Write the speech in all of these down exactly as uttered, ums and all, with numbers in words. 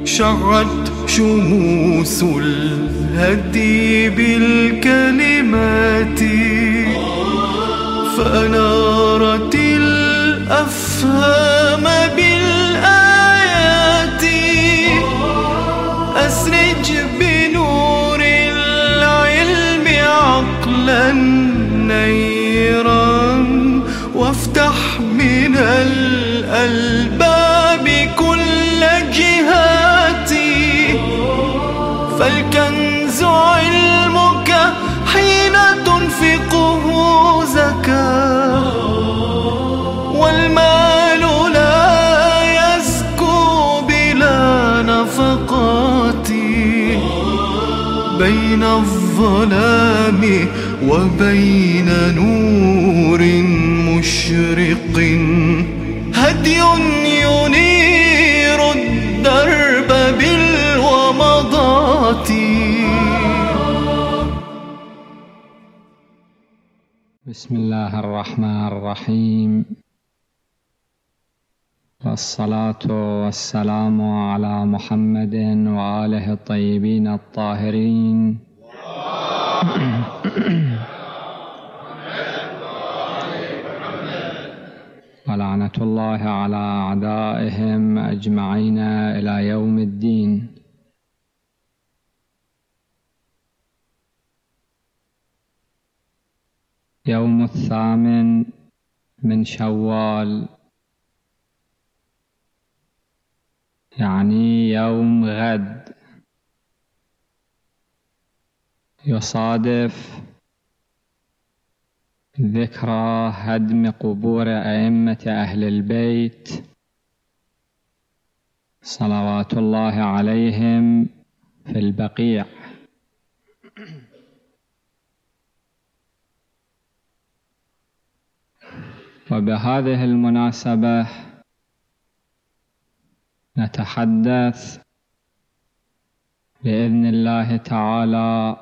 شعت شموس الهدي بالكلمات فأنارت الأفهام بالآيات. أسرج بنور العلم عقلا نيرا وافتح من الألباب كل جهاتي. فالكنز علمك حين تنفقه زكاة، والمال لا يزكو بلا نفقات. بين الظلام وبين نور مشرق هدي ينير الدرب بالومضات. بسم الله الرحمن الرحيم، والصلاة والسلام على محمد وآله الطيبين الطاهرين. ولعنة الله على أعدائهم أجمعين إلى يوم الدين. يوم الثامن من شوال، يعني يوم غد، يصادف ذكرى هدم قبور أئمة أهل البيت صلوات الله عليهم في البقيع. وبهذه المناسبة نتحدث بإذن الله تعالى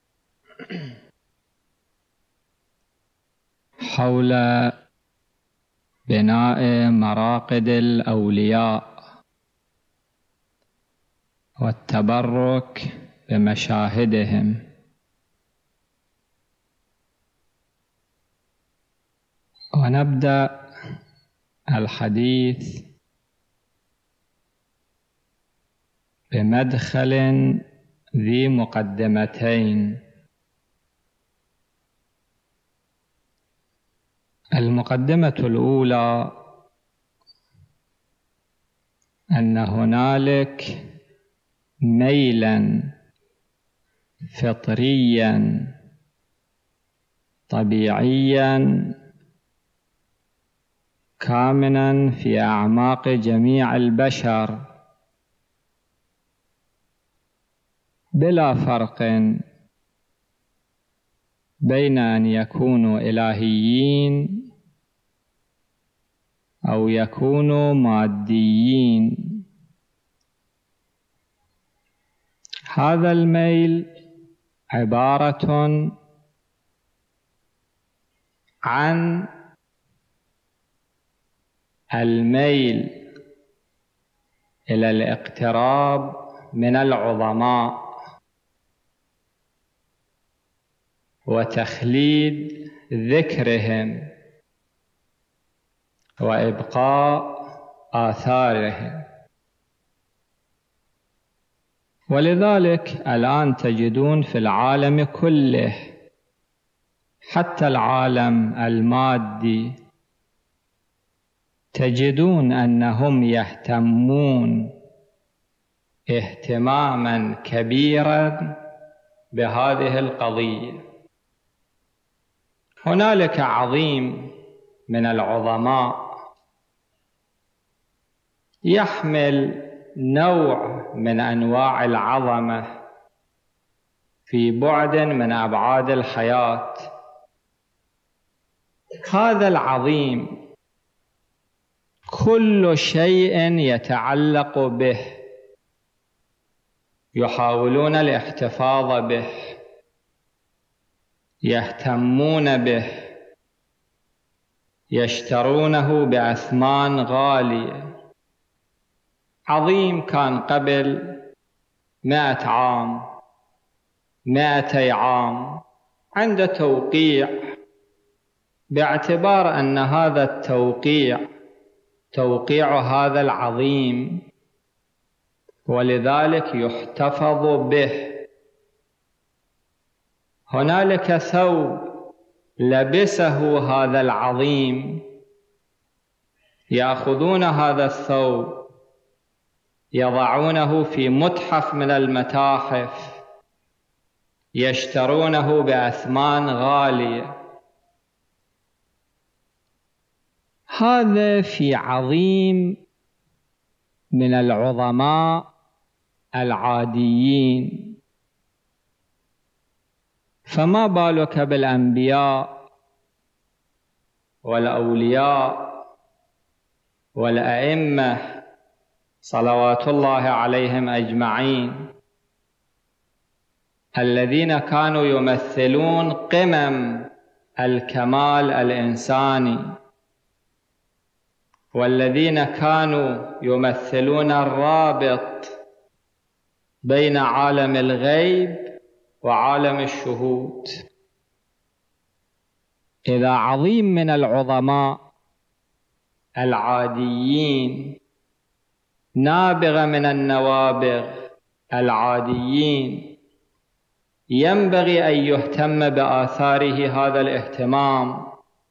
حول بناء مراقد الأولياء والتبرك بمشاهدهم. ونبدأ الحديث بمدخل ذي مقدمتين. المقدمة الأولى أن هنالك ميلا فطريا طبيعيا كامنا في أعماق جميع البشر بلا فرق بين أن يكونوا إلهيين أو يكونوا ماديين. هذا الميل عبارة عن الميل إلى الاقتراب من العظماء وتخليد ذكرهم وإبقاء آثارهم. ولذلك الآن تجدون في العالم كله، حتى العالم المادي، تجدون أنهم يهتمون اهتماما كبيرا بهذه القضية. هنالك عظيم من العظماء يحمل نوع من أنواع العظمة في بعد من أبعاد الحياة. هذا العظيم كل شيء يتعلق به يحاولون الاحتفاظ به، يهتمون به، يشترونه بأثمان غالية. عظيم كان قبل مائة عام، مائتي عام، عند توقيع، باعتبار أن هذا التوقيع توقيع هذا العظيم، ولذلك يحتفظ به. هنالك ثوب لبسه هذا العظيم، يأخذون هذا الثوب يضعونه في متحف من المتاحف، يشترونه بأثمان غالية. هذا في عظيم من العظماء العاديين، فما بالك بالأنبياء والأولياء والأئمة صلوات الله عليهم أجمعين، الذين كانوا يمثلون قمم الكمال الإنساني، والذين كانوا يمثلون الرابط بين عالم الغيب وعالم الشهود. إذا عظيم من العظماء العاديين، نابغة من النوابغ العاديين، ينبغي أن يهتم بآثاره هذا الاهتمام،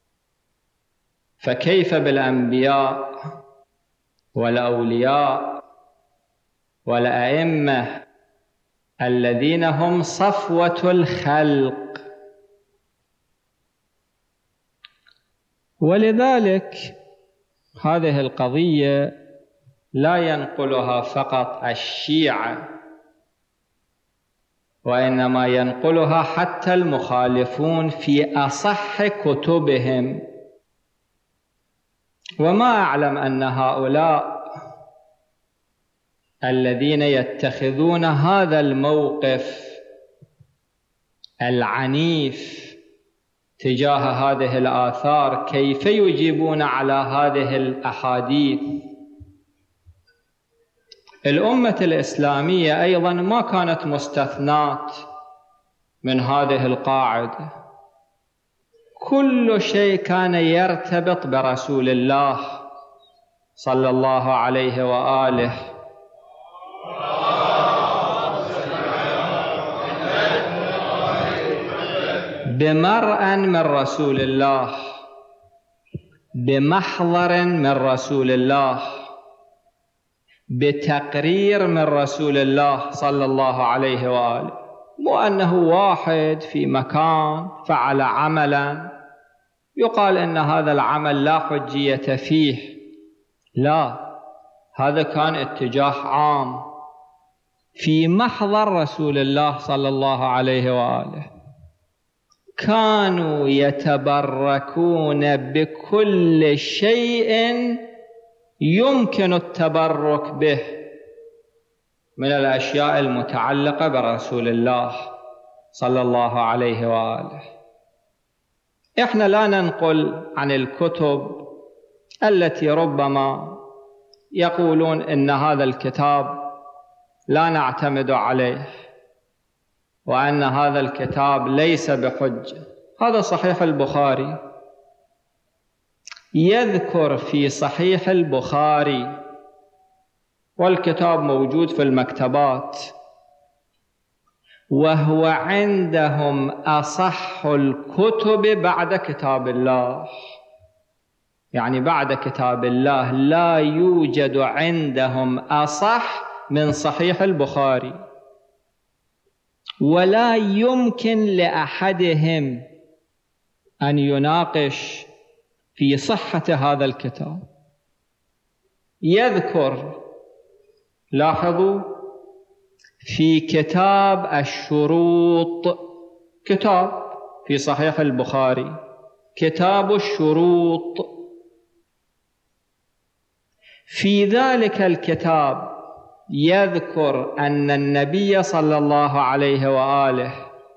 فكيف بالأنبياء والأولياء والأئمة الذين هم صفوة الخلق؟ ولذلك هذه القضية لا ينقلها فقط الشيعة، وإنما ينقلها حتى المخالفون في أصح كتبهم. وما أعلم أن هؤلاء الذين يتخذون هذا الموقف العنيف تجاه هذه الآثار كيف يجيبون على هذه الأحاديث. الأمة الإسلامية أيضا ما كانت مستثنات من هذه القاعدة، كل شيء كان يرتبط برسول الله صلى الله عليه وآله. بمرأ من رسول الله، بمحضر من رسول الله، بتقرير من رسول الله صلى الله عليه وآله. مو أنه واحد في مكان فعل عملا يقال إن هذا العمل لا حجية فيه، لا، هذا كان اتجاه عام في محضر رسول الله صلى الله عليه وآله. كانوا يتبركون بكل شيء يمكن التبرك به من الأشياء المتعلقة برسول الله صلى الله عليه وآله. إحنا لا ننقل عن الكتب التي ربما يقولون إن هذا الكتاب لا نعتمد عليه وأن هذا الكتاب ليس بحجة. هذا صحيح البخاري، يذكر في صحيح البخاري، والكتاب موجود في المكتبات، وهو عندهم أصح الكتب بعد كتاب الله. يعني بعد كتاب الله لا يوجد عندهم أصح من صحيح البخاري، ولا يمكن لأحدهم أن يناقش في صحة هذا الكتاب. يذكر، لاحظوا، في كتاب الشروط، كتاب في صحيح البخاري، كتاب الشروط، في ذلك الكتاب يذكر أن النبي صلى الله عليه وآله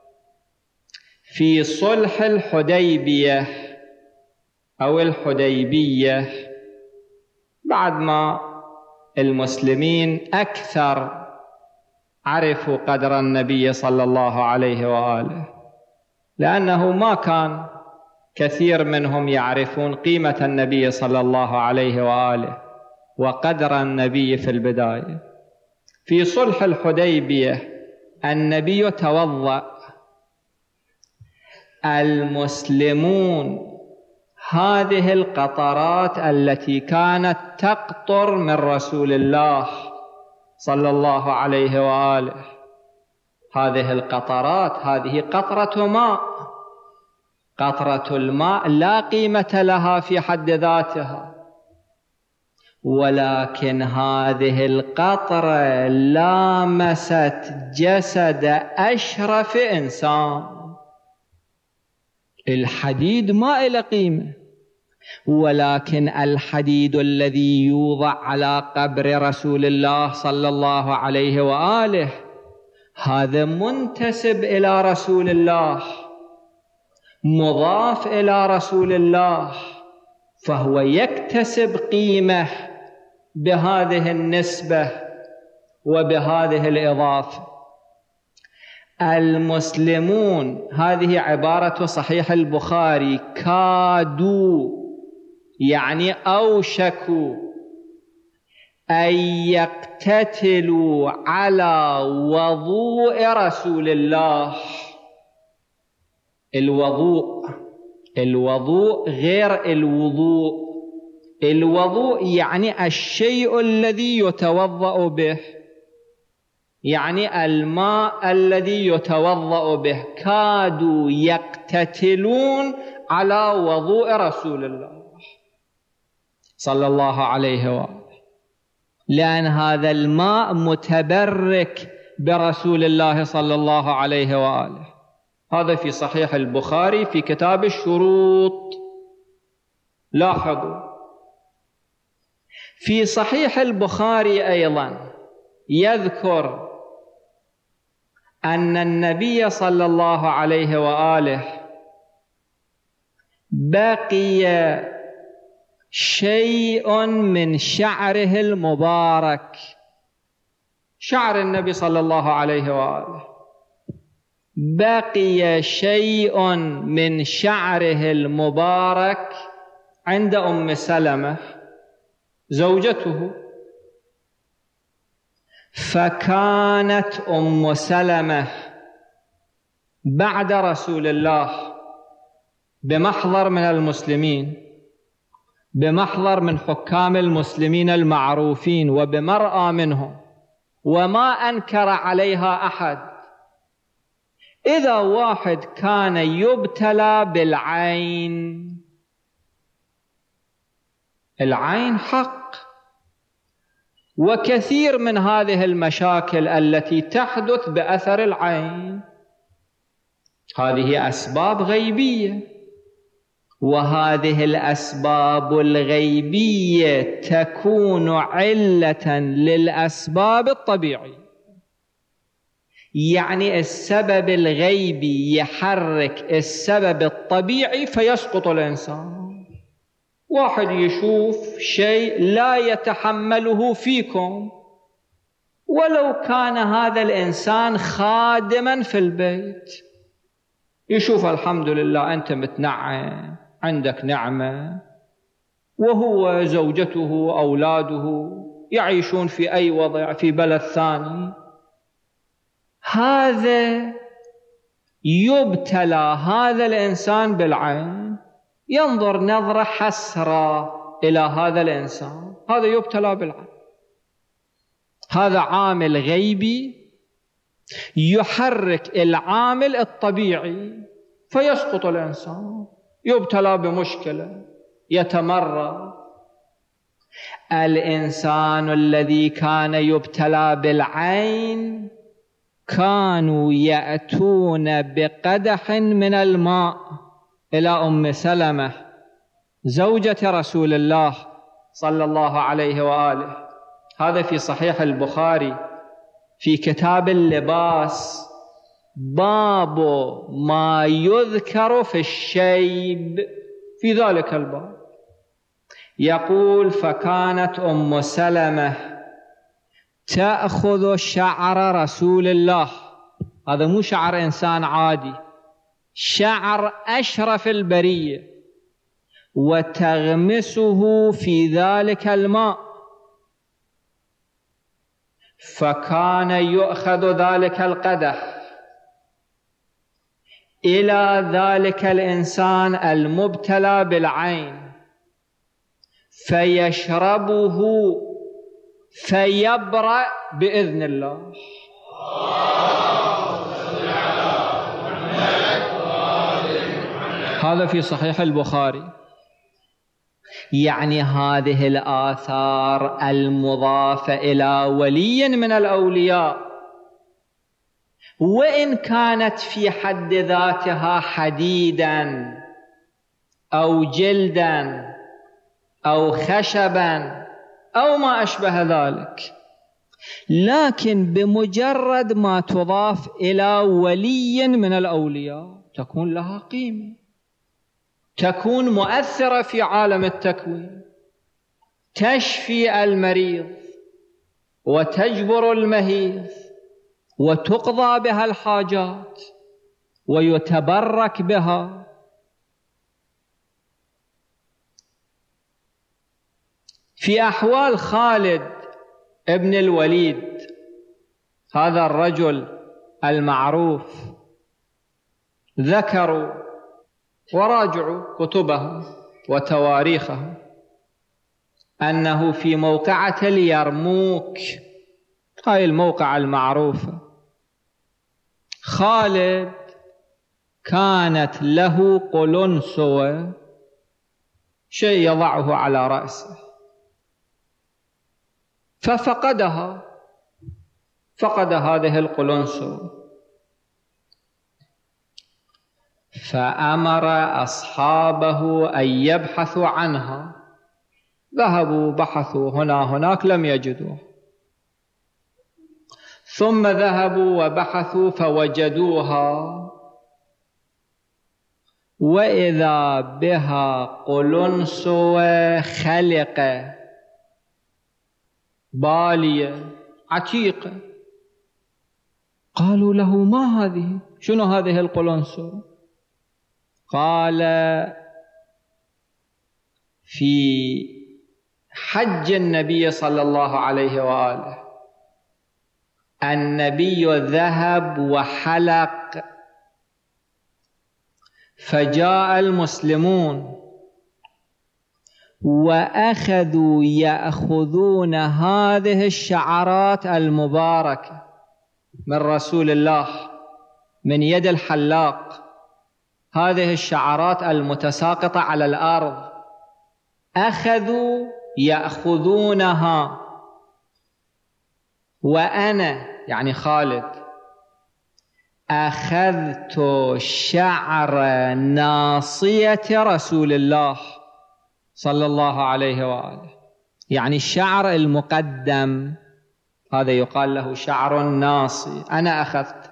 في صلح الحديبية أو الحديبية، بعد ما المسلمين أكثر عرفوا قدر النبي صلى الله عليه وآله، لأنه ما كان كثير منهم يعرفون قيمة النبي صلى الله عليه وآله وقدر النبي في البداية. في صلح الحديبية النبي توضأ، المسلمون هذه القطرات التي كانت تقطر من رسول الله صلى الله عليه وآله، هذه القطرات هذه قطرة ماء، قطرة الماء لا قيمة لها في حد ذاتها، ولكن هذه القطرة لامست جسد أشرف إنسان. الحديد ما له قيمة، ولكن الحديد الذي يوضع على قبر رسول الله صلى الله عليه وآله هذا منتسب إلى رسول الله، مضاف إلى رسول الله، فهو يكتسب قيمة بهذه النسبة وبهذه الإضافة. المسلمون، هذه عبارة صحيح البخاري، كادوا يعني أوشكوا أن يقتتلوا على وضوء رسول الله. الوضوء الوضوء غير الوضوء. الوضوء يعني الشيء الذي يتوضأ به، يعني الماء الذي يتوضأ به. كادوا يقتتلون على وضوء رسول الله صلى الله عليه وآله، لأن هذا الماء متبرك برسول الله صلى الله عليه وآله. هذا في صحيح البخاري في كتاب الشروط. لاحظوا في صحيح البخاري أيضا يذكر أن النبي صلى الله عليه وآله بقي شيء من شعره المبارك. شعر النبي صلى الله عليه وآله بقي شيء من شعره المبارك عند أم سلمة زوجته، فكانت أم سلمة بعد رسول الله بمحضر من المسلمين، بمحضر من حكام المسلمين المعروفين وبمرأى منهم، وما أنكر عليها أحد. إذا واحد كان يبتلى بالعين، العين حق، وكثير من هذه المشاكل التي تحدث بأثر العين هذه أسباب غيبية، وهذه الأسباب الغيبية تكون علة للأسباب الطبيعية. يعني السبب الغيبي يحرك السبب الطبيعي فيسقط الإنسان. واحد يشوف شيء لا يتحمله فيكم، ولو كان هذا الإنسان خادما في البيت، يشوف الحمد لله أنت متنعم، عندك نعمة، وهو زوجته أولاده يعيشون في أي وضع في بلد ثاني، هذا يبتلى هذا الإنسان بالعين، ينظر نظرة حسرة إلى هذا الإنسان، هذا يبتلى بالعين. هذا عامل غيبي يحرك العامل الطبيعي فيسقط الإنسان، يبتلى بمشكلة، يتمرد. الإنسان الذي كان يبتلى بالعين كانوا يأتون بقدح من الماء إلى أم سلمة زوجة رسول الله صلى الله عليه وآله. هذا في صحيح البخاري في كتاب اللباس، باب ما يذكر في الشيب، في ذلك الباب يقول: فكانت أم سلمة تأخذ شعر رسول الله، هذا مو شعر إنسان عادي، شعر أشرف البرية، وتغمسه في ذلك الماء، فكان يؤخذ ذلك القدح إلى ذلك الإنسان المبتلى بالعين فيشربه فيبرأ بإذن الله. هذا في صحيح البخاري. يعني هذه الآثار المضافة إلى ولي من الأولياء وإن كانت في حد ذاتها حديدا أو جلدا أو خشبا أو ما أشبه ذلك، لكن بمجرد ما تضاف إلى ولي من الأولياء تكون لها قيمة، تكون مؤثرة في عالم التكوين، تشفي المريض وتجبر المهيض وتقضى بها الحاجات ويتبرك بها. في أحوال خالد ابن الوليد، هذا الرجل المعروف، ذكروا وراجعوا كتبه وتواريخه أنه في موقعة اليرموك، هاي الموقعة المعروفة، خالد كانت له قلنسوة، شيء يضعه على رأسه، ففقدها، فقد هذه القلنسوة، فأمر أصحابه أن يبحثوا عنها. ذهبوا بحثوا هنا هناك لم يجدوه، ثم ذهبوا وبحثوا فوجدوها، وإذا بها قلنسوة خلقة بالية عتيقة. قالوا له: ما هذه؟ شنو هذه القلنسوة؟ قال: في حج النبي صلى الله عليه وآله النبي ذهب وحلق، فجاء المسلمون وأخذوا يأخذون هذه الشعرات المباركة من رسول الله من يد الحلاق، هذه الشعرات المتساقطة على الأرض، أخذوا يأخذونها، وأنا يعني خالد أخذت شعر ناصية رسول الله صلى الله عليه وآله، يعني الشعر المقدم هذا يقال له شعر ناصي، أنا أخذت،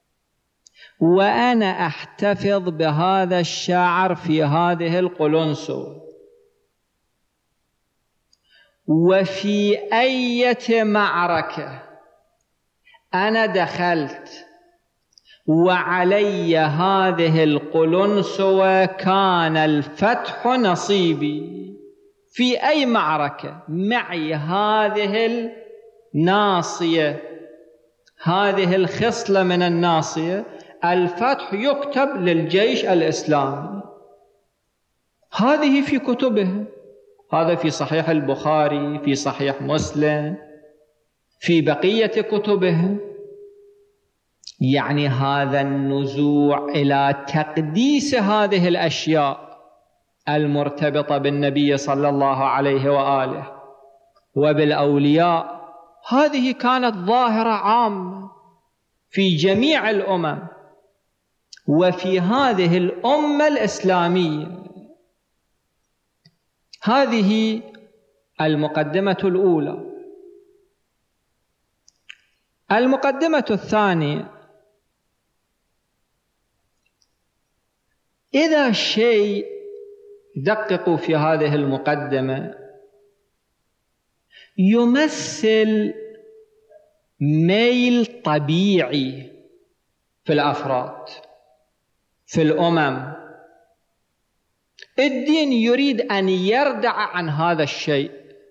وأنا أحتفظ بهذا الشعر في هذه القلنسوة. وفي أية معركة أنا دخلت وعلي هذه القلنسوة كان الفتح نصيبي، في أي معركة معي هذه الناصية، هذه الخصلة من الناصية، الفتح يكتب للجيش الإسلامي. هذه في كتبه، هذا في صحيح البخاري، في صحيح مسلم، في بقية كتبه. يعني هذا النزوع إلى تقديس هذه الأشياء المرتبطة بالنبي صلى الله عليه وآله وبالأولياء، هذه كانت ظاهرة عامة في جميع الأمم وفي هذه الأمة الإسلامية. هذه المقدمة الأولى. المقدمة الثانية: إذا شيء دققوا في هذه المقدمة يمثل ميل طبيعي في الأفراد في الأمم. الدين يريد أن يردع عن هذا الشيء.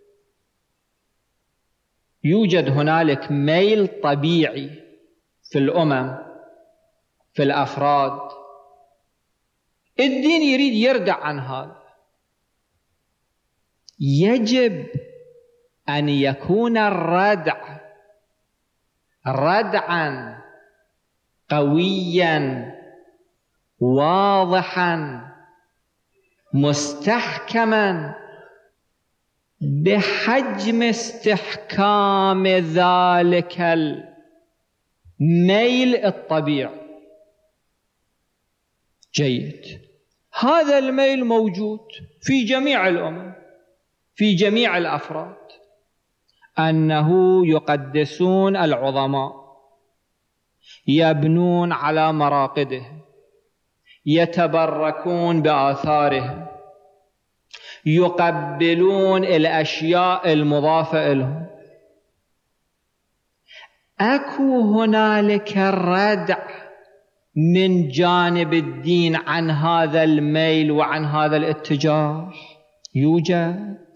يوجد هنالك ميل طبيعي في الأمم في الأفراد، الدين يريد يردع عن هذا. يجب أن يكون الردع ردعا قويا واضحا مستحكما بحجم استحكام ذلك الميل الطبيعي. جيد، هذا الميل موجود في جميع الأمم في جميع الأفراد، أنه يقدسون العظماء، يبنون على مراقدهم، يتبركون بآثارهم، يقبلون الأشياء المضافة لهم. أكو هنالك ردع من جانب الدين عن هذا الميل وعن هذا الاتجاه؟ يوجد.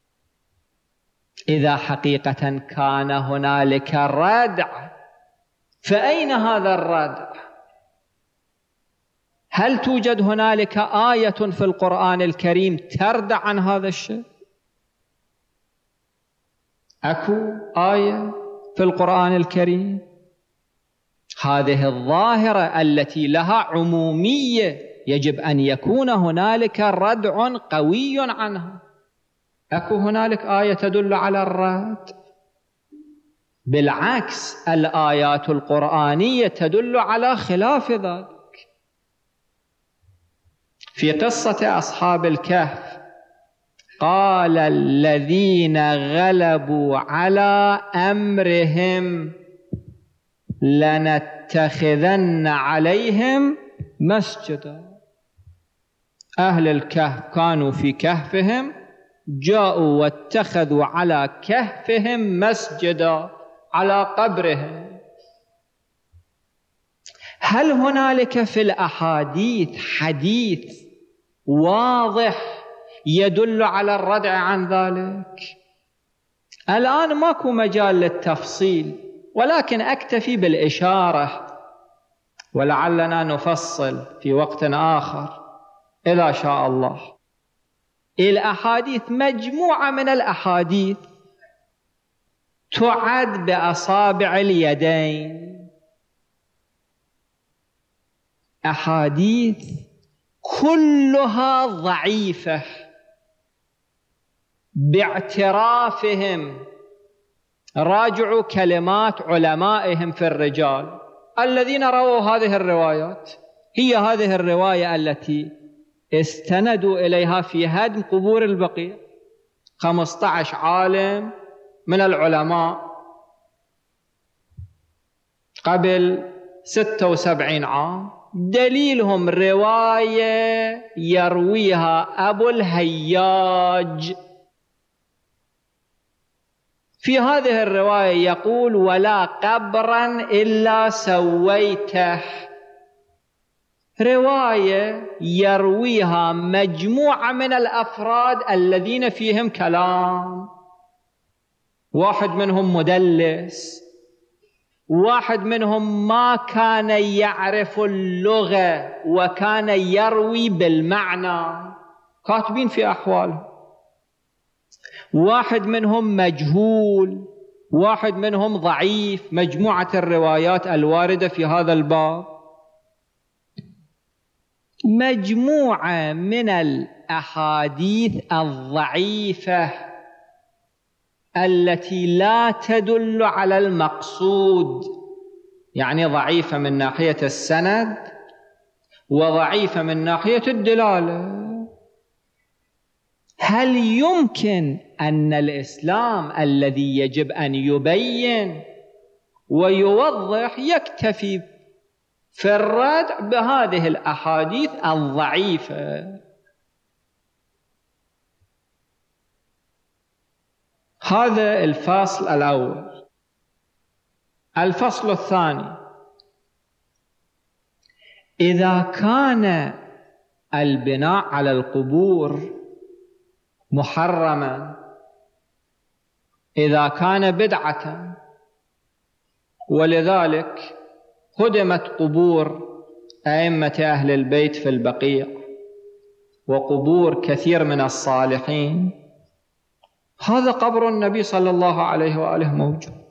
إذا حقيقة كان هنالك ردع، فأين هذا الردع؟ هل توجد هنالك آية في القرآن الكريم تردع عن هذا الشيء؟ أكو آية في القرآن الكريم؟ هذه الظاهرة التي لها عمومية يجب أن يكون هنالك ردع قوي عنها. أكو هنالك آية تدل على الرد؟ بالعكس، الآيات القرآنية تدل على خلاف ذلك. في قصة أصحاب الكهف قال الذين غلبوا على أمرهم لنتخذن عليهم مسجدا. أهل الكهف كانوا في كهفهم، جاءوا واتخذوا على كهفهم مسجدا، على قبرهم. هل هنالك في الأحاديث حديث واضح يدل على الردع عن ذلك؟ الآن ماكو مجال للتفصيل، ولكن أكتفي بالإشارة، ولعلنا نفصل في وقت آخر إذا شاء الله. الأحاديث مجموعة من الأحاديث تعد بأصابع اليدين، أحاديث كلها ضعيفة باعترافهم. راجعوا كلمات علمائهم في الرجال الذين رووا هذه الروايات. هي هذه الرواية التي استندوا إليها في هدم قبور البقيع. خمسة عشر عالم من العلماء قبل ستة وسبعين عام، دليلهم رواية يرويها أبو الهياج. في هذه الرواية يقول: ولا قبرا إلا سويته. رواية يرويها مجموعة من الأفراد الذين فيهم كلام. واحد منهم مدلس، واحد منهم ما كان يعرف اللغة وكان يروي بالمعنى، كاتبين في أحواله. واحد منهم مجهول، واحد منهم ضعيف. مجموعة الروايات الواردة في هذا الباب مجموعة من الأحاديث الضعيفة التي لا تدل على المقصود، يعني ضعيفة من ناحية السند وضعيفة من ناحية الدلالة. هل يمكن أن الإسلام الذي يجب أن يبين ويوضح يكتفي في الردع بهذه الأحاديث الضعيفة؟ هذا الفصل الأول. الفصل الثاني: إذا كان البناء على القبور محرما، إذا كان بدعة، ولذلك هدمت قبور أئمة أهل البيت في البقيع وقبور كثير من الصالحين، هذا قبر النبي صلى الله عليه وآله موجود.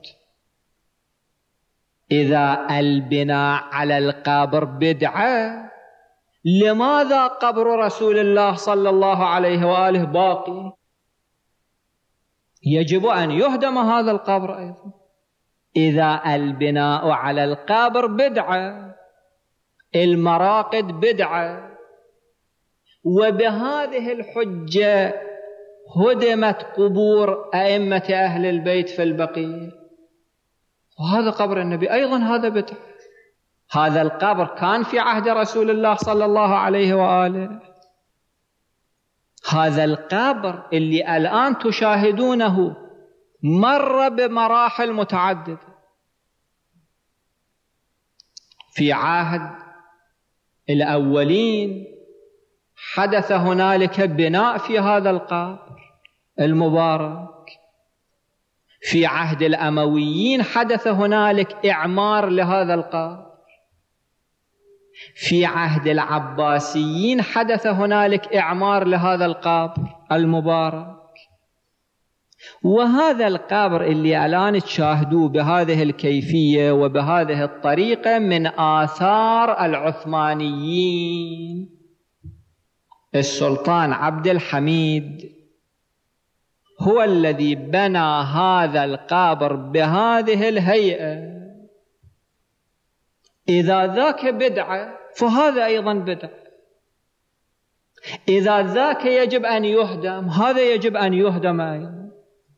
إذا البناء على القبر بدعة، لماذا قبر رسول الله صلى الله عليه وآله باقي؟ يجب أن يهدم هذا القبر أيضا. إذا البناء على القبر بدعة، المراقد بدعة، وبهذه الحجة هدمت قبور أئمة أهل البيت في البقيع، وهذا قبر النبي أيضا هذا بدعة. هذا القبر كان في عهد رسول الله صلى الله عليه وآله. هذا القبر اللي الآن تشاهدونه مر بمراحل متعددة. في عهد الأولين حدث هنالك بناء في هذا القبر المبارك. في عهد الأمويين حدث هنالك إعمار لهذا القبر. في عهد العباسيين حدث هنالك إعمار لهذا القبر المبارك. وهذا القبر اللي الآن تشاهدوه بهذه الكيفية وبهذه الطريقة من آثار العثمانيين. السلطان عبد الحميد هو الذي بنى هذا القبر بهذه الهيئة. إذا ذاك بدعة فهذا أيضا بدعة. إذا ذاك يجب أن يهدم، هذا يجب أن يهدم أيضا.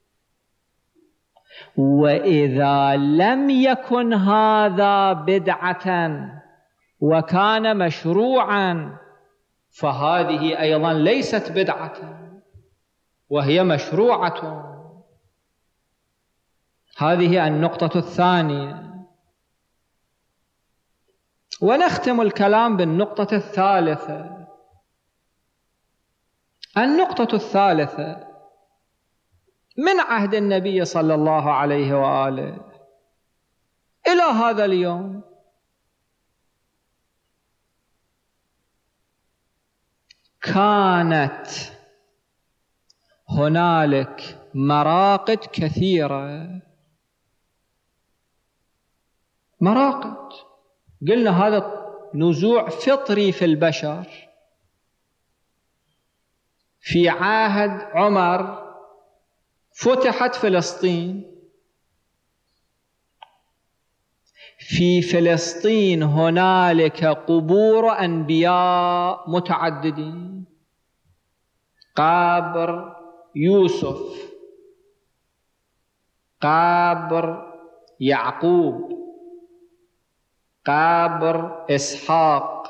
وإذا لم يكن هذا بدعة وكان مشروعا، فهذه أيضا ليست بدعة وهي مشروعة. هذه النقطة الثانية. ونختم الكلام بالنقطة الثالثة. النقطة الثالثة: من عهد النبي صلى الله عليه وآله إلى هذا اليوم كانت هنالك مراقد كثيرة. مراقد، قلنا هذا نزوع فطري في البشر. في عهد عمر فتحت فلسطين. في فلسطين هنالك قبور أنبياء متعددين: قبر يوسف، قبر يعقوب، قبر إسحاق،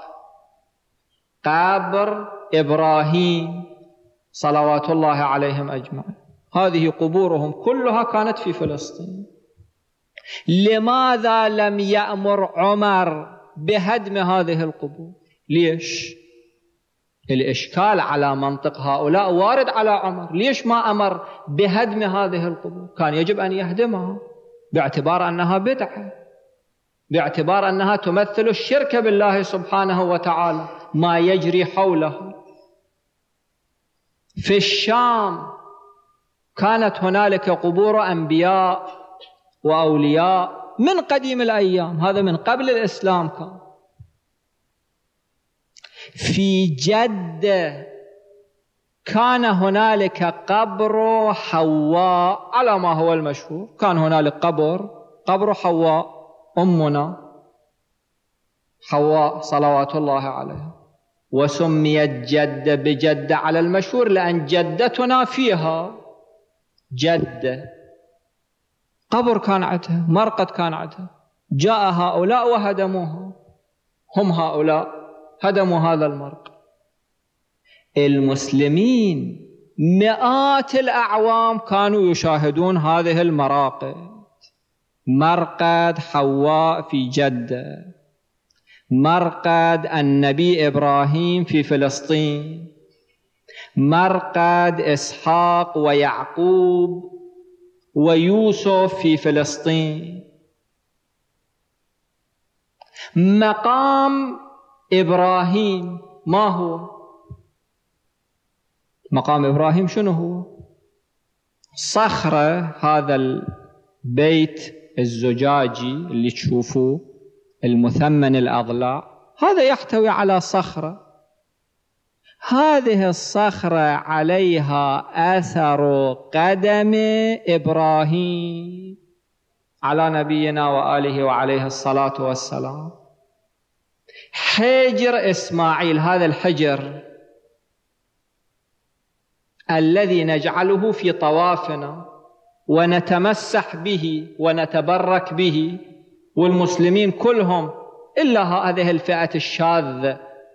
قبر إبراهيم صلوات الله عليهم أجمعين. هذه قبورهم كلها كانت في فلسطين. لماذا لم يأمر عمر بهدم هذه القبور؟ ليش؟ الإشكال على منطق هؤلاء وارد على عمر. ليش ما أمر بهدم هذه القبور؟ كان يجب أن يهدمها باعتبار أنها بدعة، باعتبار أنها تمثل الشرك بالله سبحانه وتعالى ما يجري حوله. في الشام كانت هنالك قبور أنبياء وأولياء من قديم الأيام، هذا من قبل الإسلام. كان في جدة كان هنالك قبر حواء على ما هو المشهور. كان هنالك قبر قبر حواء أمنا حواء صلوات الله عليها، وسميت جدة بجدة على المشهور لأن جدتنا فيها جدة. قبر كان عندها، مرقد كان عندها. جاء هؤلاء وهدموها. هم هؤلاء هدموا هذا المرقد. المسلمين مئات الأعوام كانوا يشاهدون هذه المراقد. مرقد حواء في جدة، مرقد النبي إبراهيم في فلسطين، مرقد إسحاق ويعقوب ويوسف في فلسطين. مقام إبراهيم ما هو؟ مقام إبراهيم شنو هو؟ صخرة، هذا البيت الزجاجي اللي تشوفوه المثمن الأضلاع، هذا يحتوي على صخرة. هذه الصخرة عليها أثر قدم إبراهيم على نبينا وآله وعليه الصلاة والسلام. حجر إسماعيل، هذا الحجر الذي نجعله في طوافنا ونتمسح به ونتبرك به، والمسلمين كلهم إلا هذه الفئة الشاذة.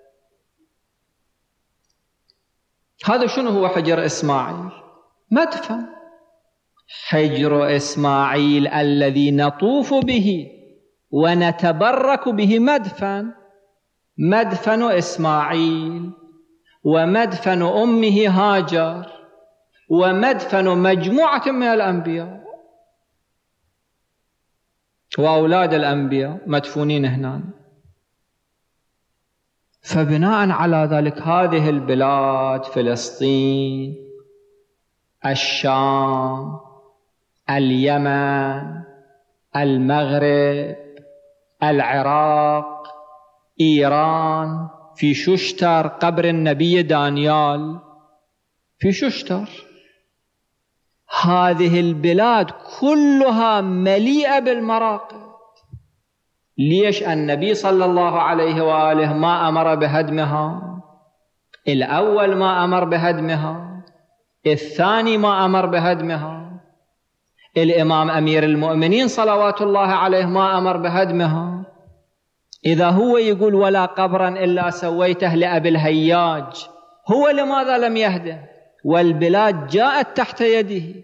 هذا شنو هو حجر إسماعيل؟ مدفن. حجر إسماعيل الذي نطوف به ونتبرك به مدفن، مدفن إسماعيل ومدفن أمه هاجر ومدفن مجموعة من الأنبياء وأولاد الأنبياء مدفونين هنا. فبناء على ذلك هذه البلاد، فلسطين، الشام، اليمن، المغرب، العراق، إيران، في ششتر قبر النبي دانيال في ششتر، هذه البلاد كلها مليئة بالمراقد. ليش النبي صلى الله عليه وآله ما أمر بهدمها؟ الأول ما أمر بهدمها، الثاني ما أمر بهدمها، الإمام أمير المؤمنين صلوات الله عليه ما أمر بهدمها. إذا هو يقول ولا قبرا إلا سويته لأبي الهياج، هو لماذا لم يهدم والبلاد جاءت تحت يده؟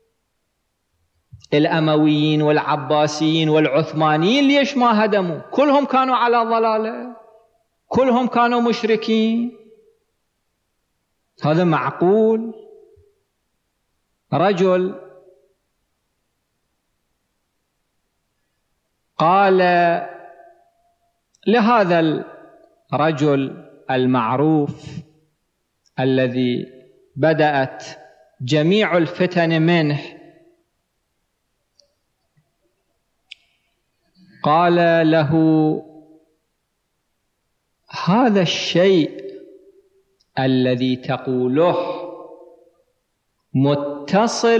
الأمويين والعباسيين والعثمانيين ليش ما هدموا؟ كلهم كانوا على ضلالة، كلهم كانوا مشركين. هذا معقول؟ رجل قال لهذا الرجل المعروف الذي بدأت جميع الفتن منه، قال له: هذا الشيء الذي تقوله متصل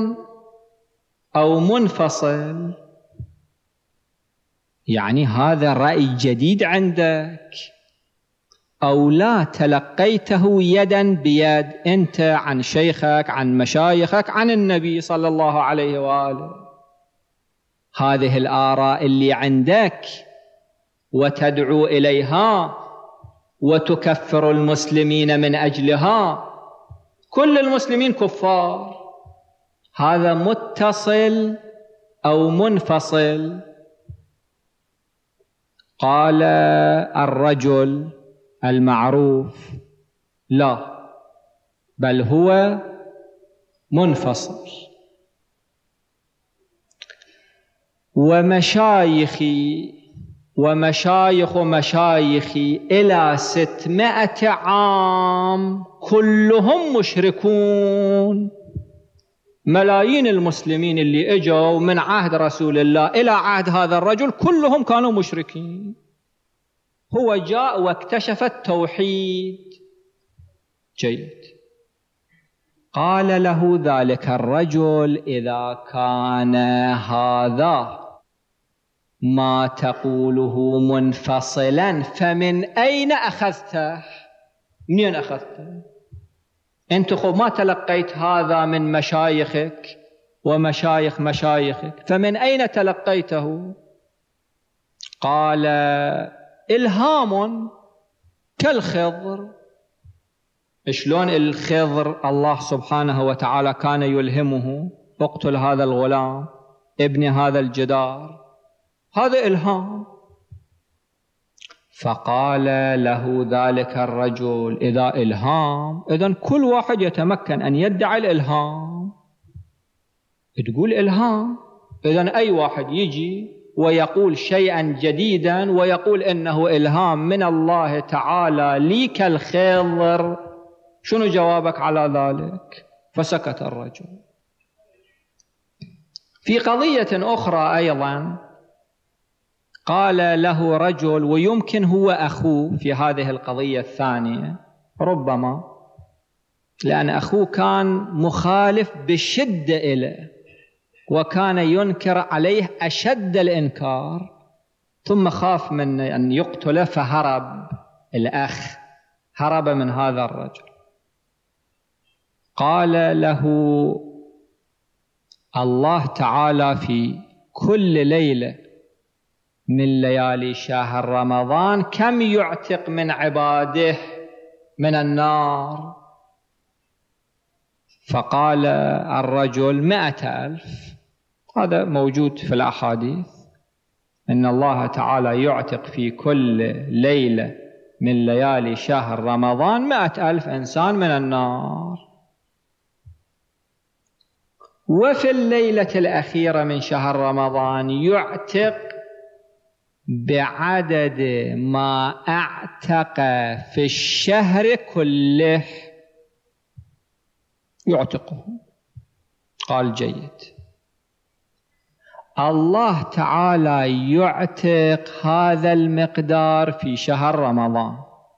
أو منفصل؟ يعني هذا رأي جديد عندك أو لا تلقيته يدا بيد أنت عن شيخك، عن مشايخك، عن النبي صلى الله عليه وآله؟ هذه الآراء اللي عندك وتدعو إليها وتكفر المسلمين من أجلها، كل المسلمين كفار، هذا متصل أو منفصل؟ قال الرجل المعروف: لا، بل هو منفصل. ومشايخي ومشايخ مشايخي إلى ستمائة عام كلهم مشركون. ملايين المسلمين اللي اجوا من عهد رسول الله إلى عهد هذا الرجل كلهم كانوا مشركين. هو جاء واكتشف التوحيد. جيد. قال له ذلك الرجل: إذا كان هذا ما تقوله منفصلا فمن أين أخذته؟ منين أخذته؟ أنت خب ما تلقيت هذا من مشايخك ومشايخ مشايخك، فمن أين تلقيته؟ قال: إلهام كالخضر. شلون الخضر الله سبحانه وتعالى كان يلهمه: اقتل هذا الغلام ابني هذا الجدار، هذا إلهام. فقال له ذلك الرجل: إذا إلهام إذن كل واحد يتمكن أن يدعي الإلهام. تقول إلهام، إذن أي واحد يجي ويقول شيئا جديدا ويقول إنه إلهام من الله تعالى لي كالخضر، شنو جوابك على ذلك؟ فسكت الرجل. في قضية أخرى أيضا قال له رجل، ويمكن هو أخوه في هذه القضية الثانية ربما، لأن أخوه كان مخالف بشدة إليه وكان ينكر عليه أشد الإنكار، ثم خاف من أن يقتل فهرب الأخ، هرب من هذا الرجل. قال له الله تعالى في كل ليلة من ليالي شهر رمضان كم يعتق من عباده من النار؟ فقال الرجل: مئة ألف. هذا موجود في الأحاديث إن الله تعالى يعتق في كل ليلة من ليالي شهر رمضان مئة ألف إنسان من النار. وفي الليلة الأخيرة من شهر رمضان يعتق بعدد ما أعتق في الشهر كله، يعتقه. قال: جيد. الله تعالى يعتق هذا المقدار في شهر رمضان،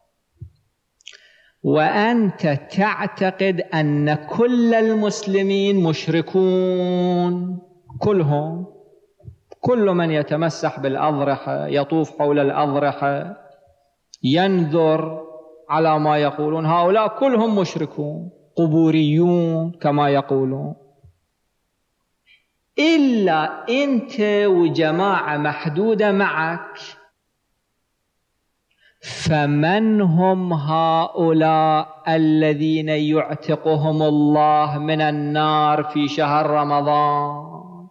وأنت تعتقد أن كل المسلمين مشركون، كلهم، كل من يتمسح بالأضرحة، يطوف حول الأضرحة، ينذر على ما يقولون، هؤلاء كلهم مشركون قبوريون كما يقولون، إلا أنت وجماعة محدودة معك. فمن هم هؤلاء الذين يعتقهم الله من النار في شهر رمضان؟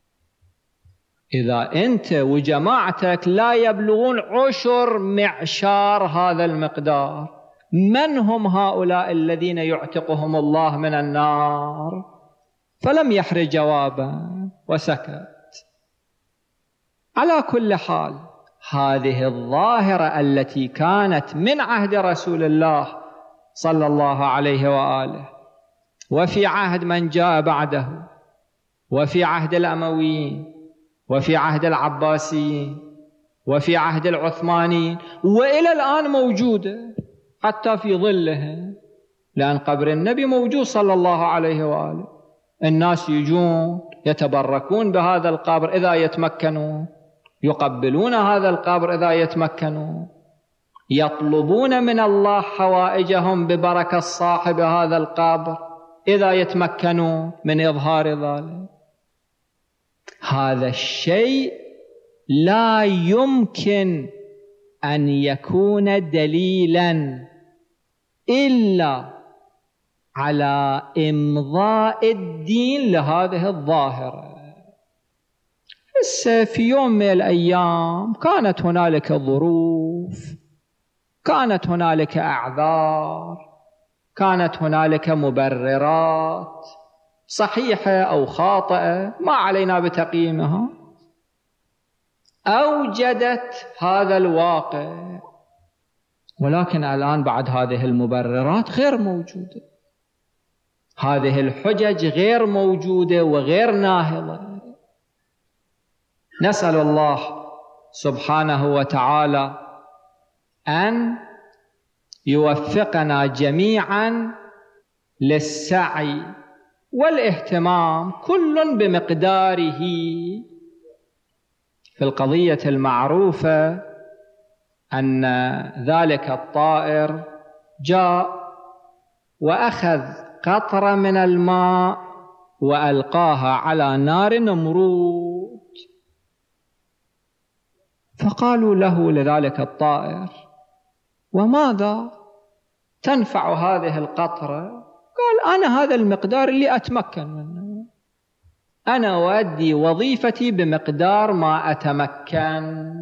إذا أنت وجماعتك لا يبلغون عشر معشار هذا المقدار، من هم هؤلاء الذين يعتقهم الله من النار؟ فلم يحرج جوابا وسكت. على كل حال، هذه الظاهرة التي كانت من عهد رسول الله صلى الله عليه وآله، وفي عهد من جاء بعده، وفي عهد الأمويين، وفي عهد العباسيين، وفي عهد العثمانيين، وإلى الآن موجودة حتى في ظلها، لأن قبر النبي موجود صلى الله عليه وآله. الناس يجون يتبركون بهذا القبر إذا يتمكنون، يقبلون هذا القبر إذا يتمكنون، يطلبون من الله حوائجهم ببركة صاحب هذا القبر إذا يتمكنون من إظهار ذلك. هذا الشيء لا يمكن أن يكون دليلا إلا على إمضاء الدين لهذه الظاهرة. بس في يوم من الأيام كانت هنالك ظروف، كانت هنالك أعذار، كانت هنالك مبررات صحيحة أو خاطئة ما علينا بتقييمها، أوجدت هذا الواقع. ولكن الآن بعد هذه المبررات غير موجودة، هذه الحجج غير موجودة وغير ناهضة. نسأل الله سبحانه وتعالى أن يوفقنا جميعا للسعي والاهتمام كل بمقداره في القضية المعروفة أن ذلك الطائر جاء وأخذ قطرة من الماء وألقاها على نار نمرود، فقالوا له لذلك الطائر: وماذا تنفع هذه القطرة؟ قال: أنا هذا المقدار اللي أتمكن منه. أنا أؤدي وظيفتي بمقدار ما أتمكن.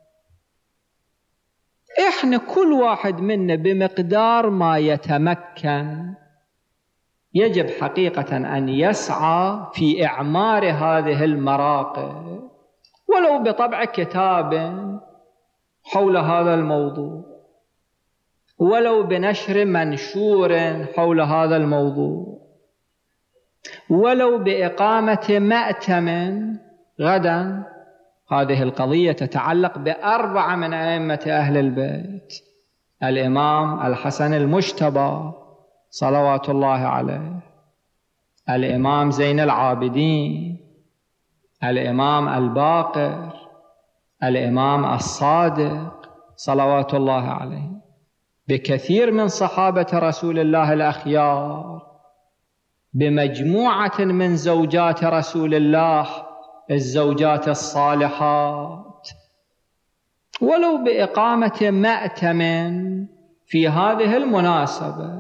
إحنا كل واحد منا بمقدار ما يتمكن يجب حقيقة أن يسعى في إعمار هذه المراقب، ولو بطبع كتاب حول هذا الموضوع، ولو بنشر منشور حول هذا الموضوع، ولو بإقامة مأتم. غدا هذه القضية تتعلق بأربعة من أئمة أهل البيت: الإمام الحسن المجتبى صلوات الله عليه، الإمام زين العابدين، الإمام الباقر، الإمام الصادق صلوات الله عليه، بكثير من صحابة رسول الله الأخيار، بمجموعة من زوجات رسول الله الزوجات الصالحات، ولو بإقامة مأتم في هذه المناسبة،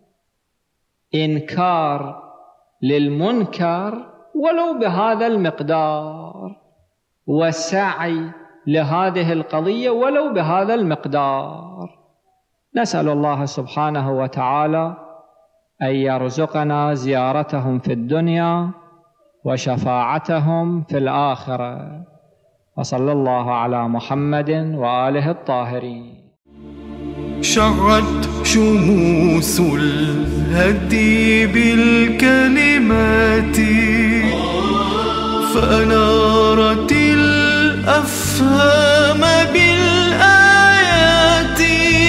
إنكار للمنكر ولو بهذا المقدار، وسعي لهذه القضية ولو بهذا المقدار. نسأل الله سبحانه وتعالى أن يرزقنا زيارتهم في الدنيا وشفاعتهم في الآخرة، وصلى الله على محمد وآله الطاهرين. شعت شموس الهدي بالكلمات، فأنارت الأفهام بالآيات.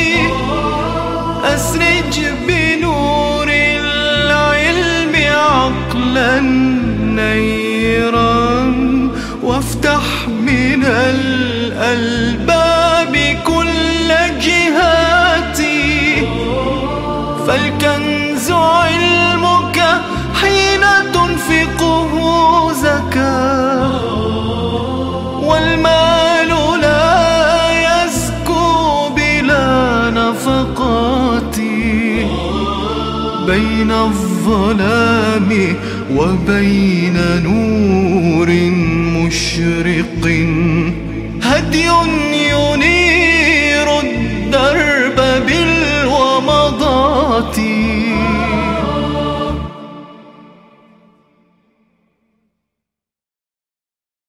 أسرج بنور العلم عقلا نيرا، وافتح من الألباب كل جهاتي. فالكنز علمك حين تنفقه زكاة، والمال لا يزكو بلا نفقات. بين الظلام وبين نور مشرق هدي ينير